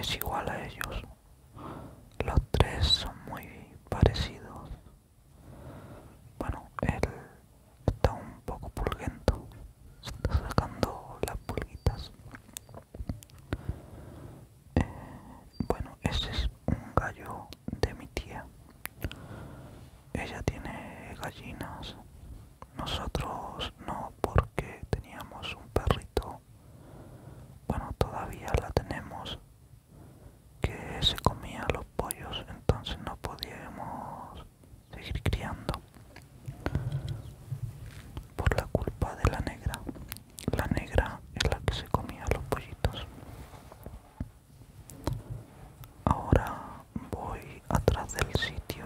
es igual a ellos. Los tres son muy parecidos. Bueno, él está un poco pulguento. Se está sacando las pulguitas. Bueno, ese es un gallo de mi tía. Ella tiene gallinas. Nosotros no, porque teníamos un perrito. Bueno, todavía la tenemos, que se comía los pollos, entonces no podíamos seguir criando por la culpa de la negra. La negra es la que se comía los pollitos. Ahora voy atrás del sitio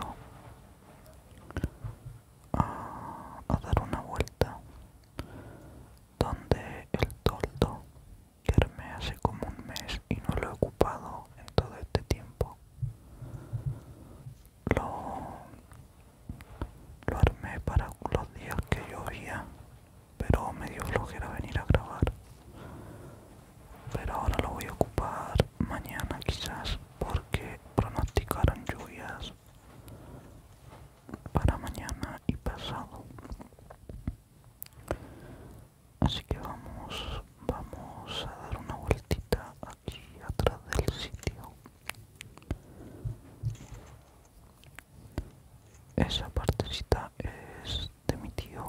a dar una vuelta donde el toldo que armé hace como un mes y no lo he ocupado en todo este tiempo. Lo, lo armé para los días que llovía, pero me dio flojera venir a grabar. Pero ahora lo voy a ocupar mañana quizás, porque pronosticaron lluvias para mañana y pasado. Así que vamos a dar una vueltita aquí atrás del sitio. Esa partecita es de mi tío.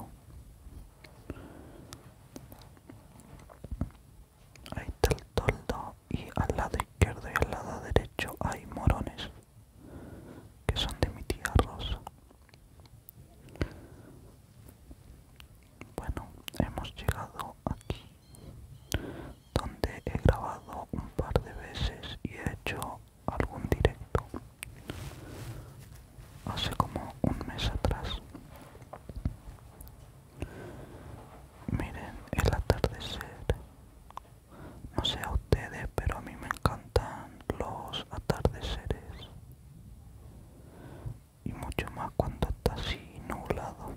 Ahí está el toldo y al lado izquierdo y al lado derecho hay morones que son de mi tía Rosa. Bueno, hemos llegado aquí donde he grabado un par de veces y he hecho algún directo hace como un mes atrás. Miren el atardecer. No sé a ustedes, pero a mí me encantan los atardeceres y mucho más cuando está así nublado.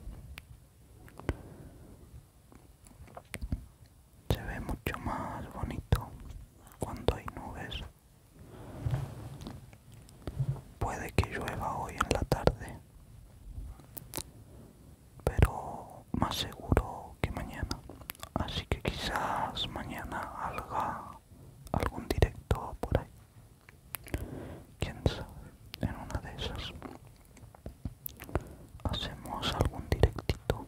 Se ve mucho más bonito cuando hay nubes. Puede que llueva hoy en la tarde, pero más seguro que mañana. Así que quizás mañana haga algún directo por ahí. Quién sabe, en una de esas hacemos algún directito.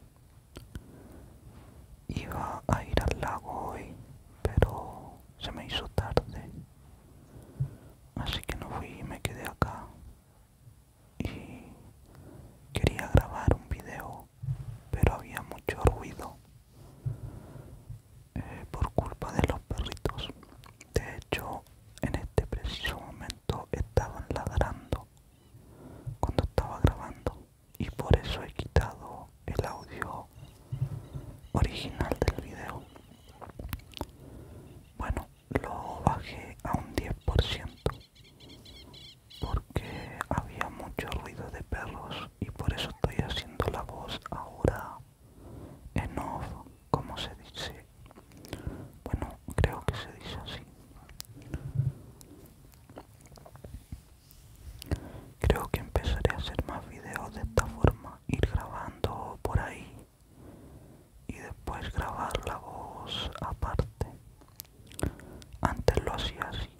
Iba a ir al lago hoy, pero se me hizo tarde. Así que no fui y me quedé acá. Y quería grabar un video, pero había mucho ruido por culpa de los perritos. De hecho, en este preciso momento estaban ladrando cuando estaba grabando y por eso he quitado el audio original del video. Bueno, lo bajé a un 10% porque había mucho ruido de perros y por eso estoy haciendo la voz ahora en off, como se dice. Bueno, creo que se dice así. Creo que empezaré a hacer más videos de esta forma, ir grabando por ahí y después grabar la voz aparte. Antes lo hacía así,